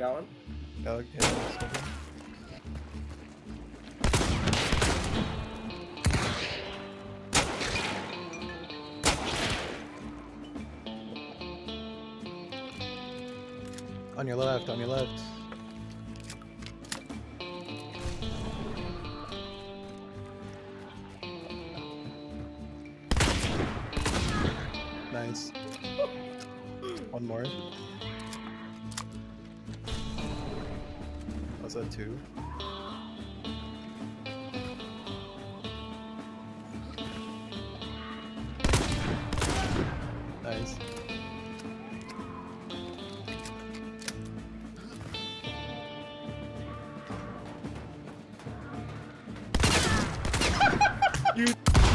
got one? Oh, yeah. On your left, on your left. Nice. One more. Was that two? Nice. You.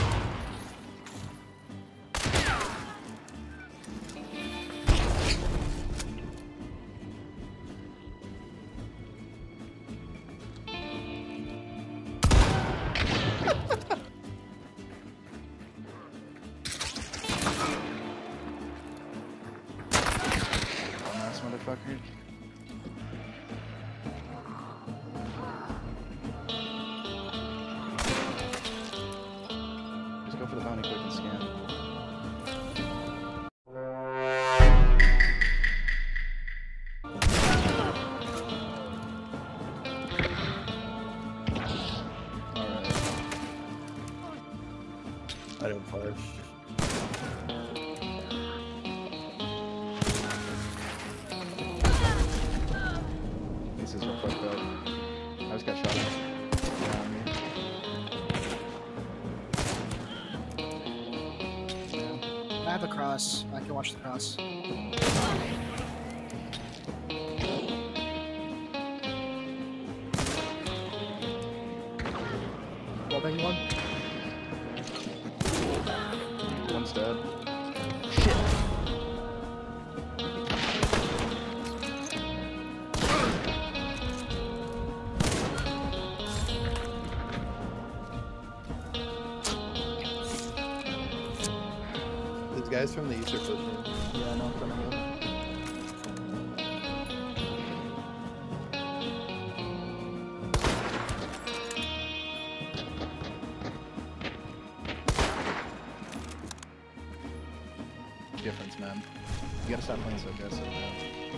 Nice motherfucker. Just go for the bounty quick and scan. Alright. I don't flash. Pieces are fucked up. I just got shot at. Around me. I have a cross. I can watch the cross. Wallbang one. One's dead. Shit. These guys from the east are pushing. Yeah, I know. I'm coming in. Difference, man. You gotta stop playing so aggressive, man.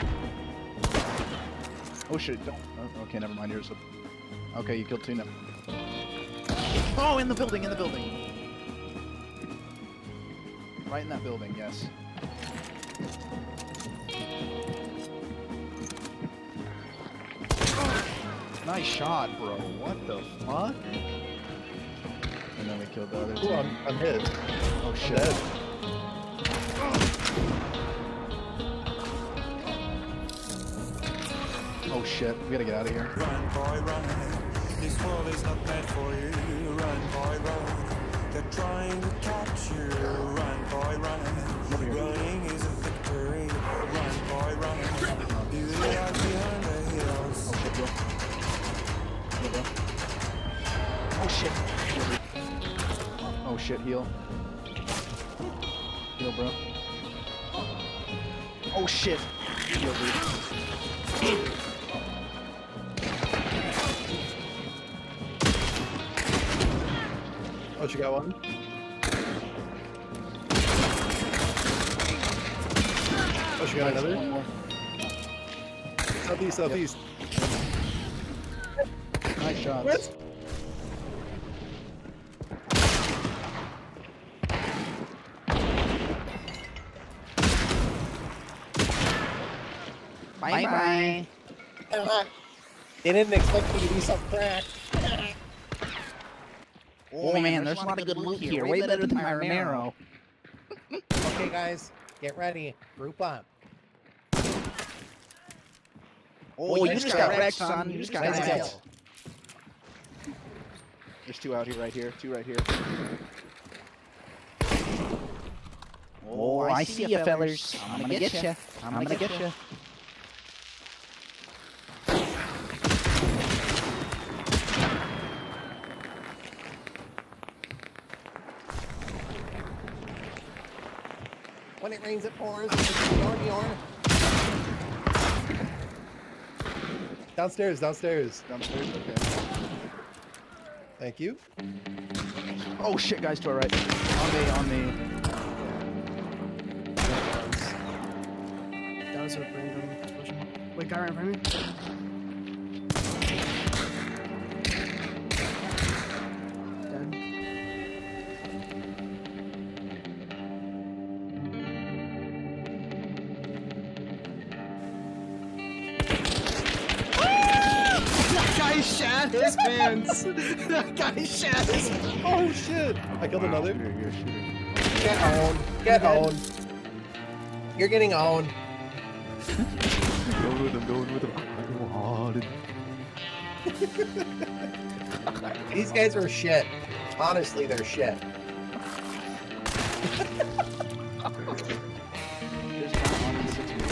Oh shit, don't. Oh, okay, never mind. Yours. Okay, you killed two now. Oh, in the building, in the building. Right in that building, yes. Nice shot, bro. What the fuck? And then we killed the other two. Ooh, I'm hit. Oh shit. Dead. Oh shit, we gotta get out of here. Run, boy, run. This world is not meant for you. Run, boy, run. They're trying to catch you. Run, boy, run. Running is a victory. Run, boy, run. You are behind the hills. Oh shit, bro. Yeah, bro. Oh shit. Oh shit, heal. Heal, bro. Oh shit. Heal, dude. Oh, she got one. Oh, she got another. One more. Southeast, southeast. Nice shots. What? Bye bye. They didn't expect me to do some crack. Oh man, there's a lot of good loot here. Way better than my Romero. Okay, guys, get ready. Group up. Oh, you just got wrecked, son. You just got Nice wrecked. kill. There's two out here, right here. Two right here. Oh, I see ya, fellers. I'm gonna get ya. I'm gonna get ya. When it rains, it pours. It's yarn, yarn. Downstairs, downstairs. Downstairs. Okay. Thank you. Oh shit, guys, to our right. On me. That was a random explosion. Wait, guy right in front of me? Dead. That guy shat his pants! That guy shat his pants! Oh shit! I killed another. You're shooting. Get owned. Get owned. You're getting owned. Going with him. These guys are shit. Honestly, they're shit. There's not on the 6 meters.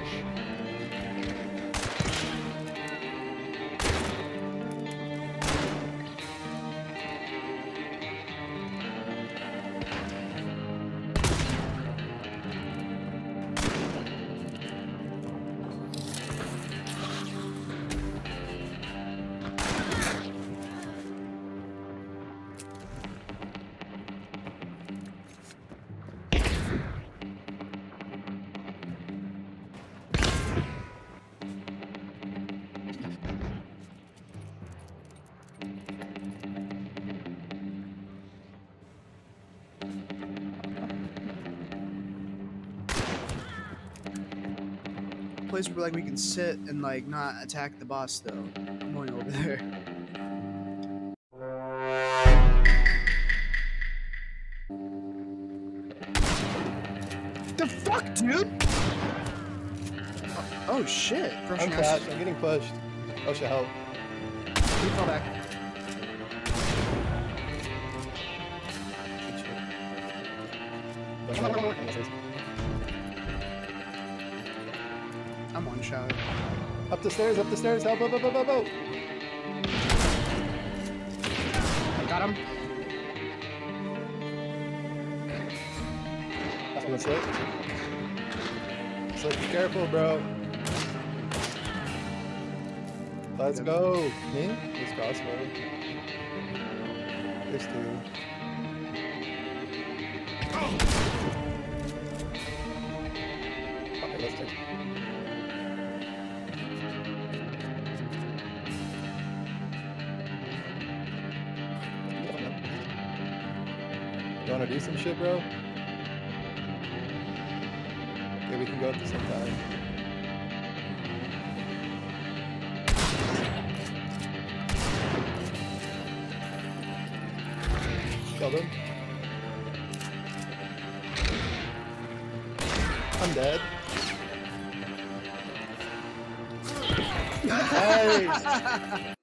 Place where like we can sit and like not attack the boss though. I'm going over there. The fuck, dude? Oh shit! I'm Crushing crashed. acid. I'm getting pushed. Oh shit, help. You fall back. I'm one shot. Up the stairs, help, help. I got him. That's one slip. Slip, be careful, bro. Let's go. Me? This crossbow. There's two. Okay, let's take. You wanna do some shit, bro? Yeah, we can go at the same time. Killed him. I'm dead. Nice!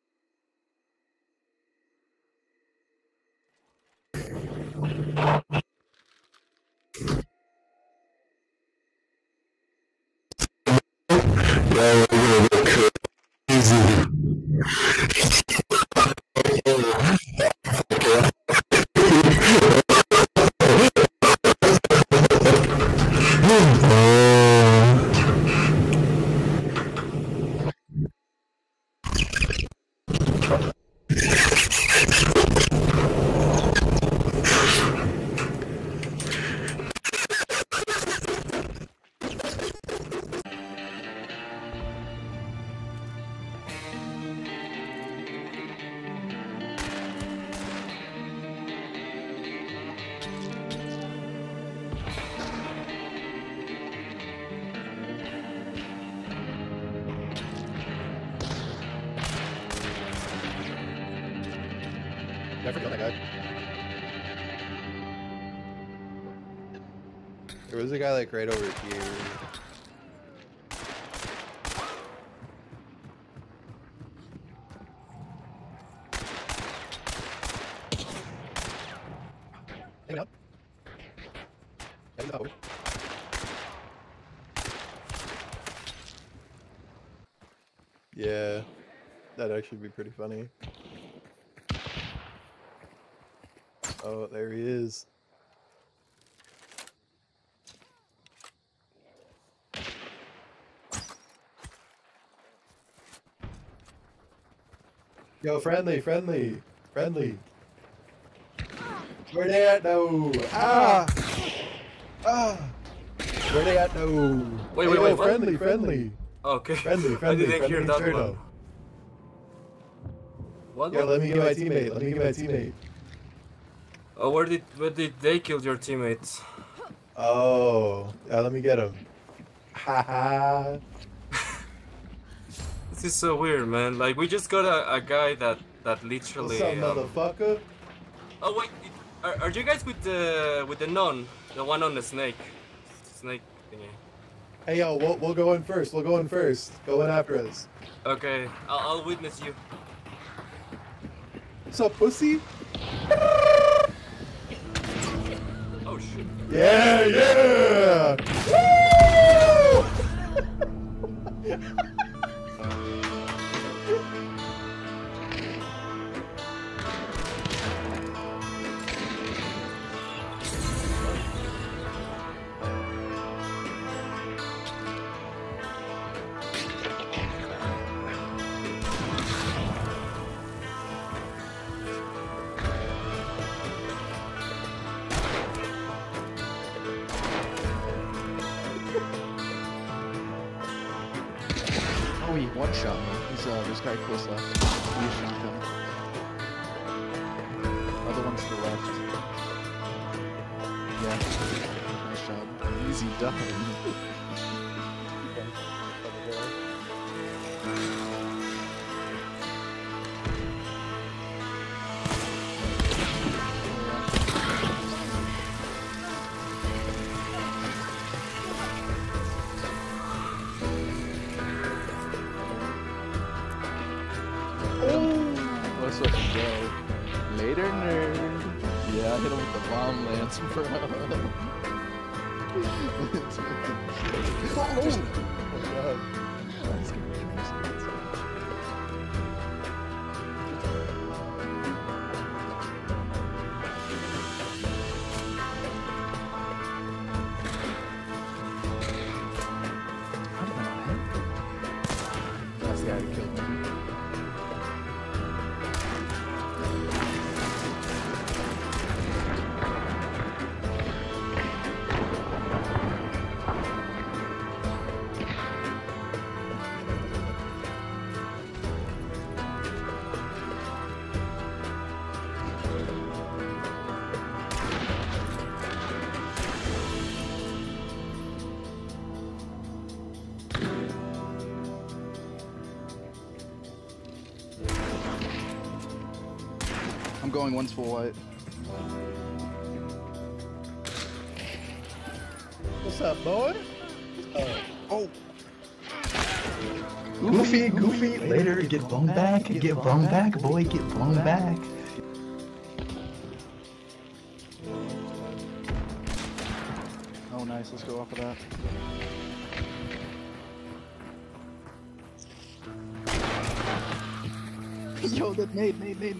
Never kill that guy. There was a guy like right over here. Hang up. Hang up. Yeah, that'd actually be pretty funny. Oh, there he is. Yo, friendly. Where they at though? Ah! Where they at though? Wait, Hey, wait, yo, what? friendly. Okay. Friendly. I didn't hear that turtle. one. What? Yo, let me get my teammate. Oh, where did they kill your teammates? Oh, let me get him. Haha. This is so weird, man. Like, we just got a guy that literally. What's up, motherfucker? Oh wait, are you guys with the nun, the one on the snake thingy? Hey yo, we'll go in first. Go in after us. Okay, I'll witness you. What's up, pussy? Oh shit. Yeah! Woo! Oh, he one-shot me. He's, this guy close left. He shot him. Other one to the left. Yeah. Nice job. Easy done. Let's fucking go. Later, nerd. Yeah, I hit him with the bomb lance, bro. That's the guy who killed me. I'm going one's full white. What's up, boy? Oh! Goofy, later, get blown back, boy, get blown back. Oh, nice, let's go off of that. Yo, that nade.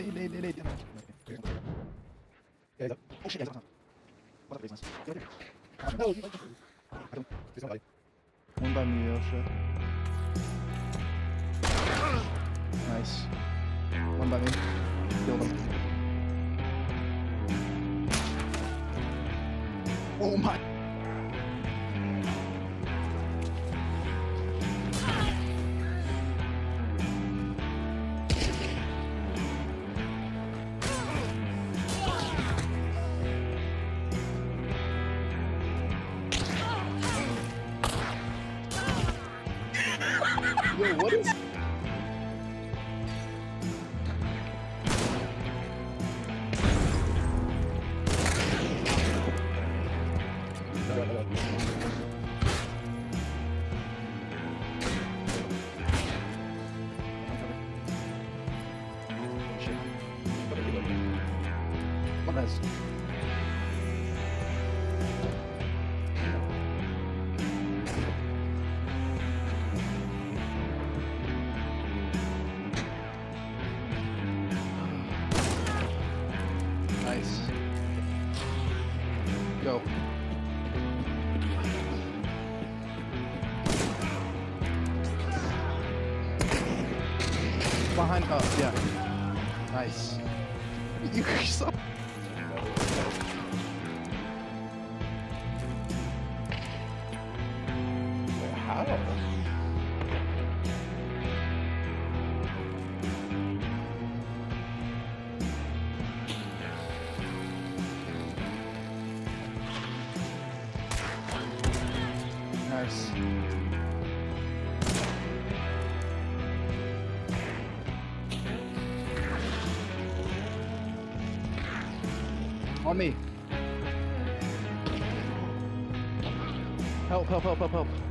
Yeah, Oh shit, guys, what up, business? no. One by me, oh shit. Nice. One by me. Killed him. Oh my. Yo, what is... One has. Nice. Go. Behind, yeah. Nice. You so. How? Nice. On me. Help, help, help, help, help.